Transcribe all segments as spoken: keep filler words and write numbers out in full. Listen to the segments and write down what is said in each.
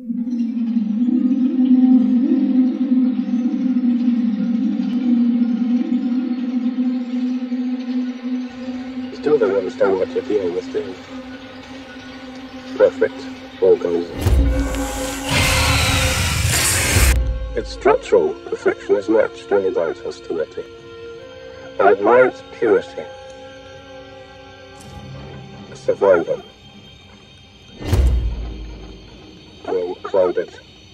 Still don't understand what you're dealing with, do you? Perfect organism. Its structural perfection is matched only by its hostility. I admire its purity. A survivor. Unclouded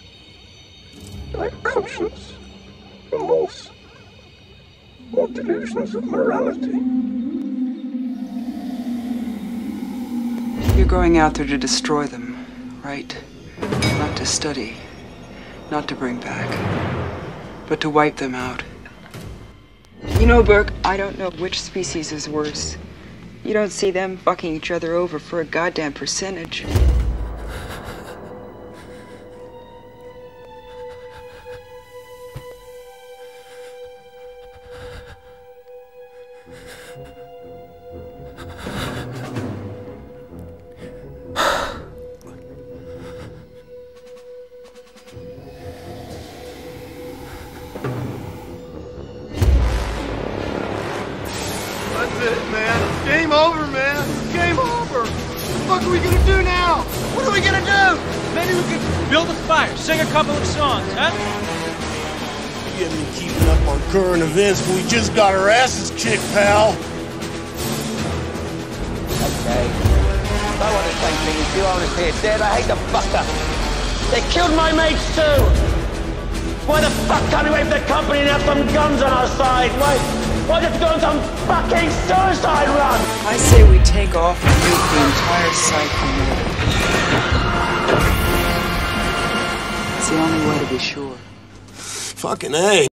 by conscience, remorse, or delusions of morality. You're going out there to destroy them, right? Not to study, not to bring back, but to wipe them out. You know, Burke, I don't know which species is worse. You don't see them fucking each other over for a goddamn percentage. That's it, man. Game over, man. Game over. What the fuck are we gonna do now? What are we gonna do? Maybe we could build a fire, sing a couple of songs, huh? You haven't been keeping up on current events, but we just got our asses kicked, pal. Okay. I want the same thing as you. I want to see it dead. I hate the fucker. They killed my mates too. Why the fuck can't we wait for the company and have some guns on our side? Why? Why just go on some fucking suicide run? I say we take off and nuke the entire site from there. It's the only way to be sure. Fucking A.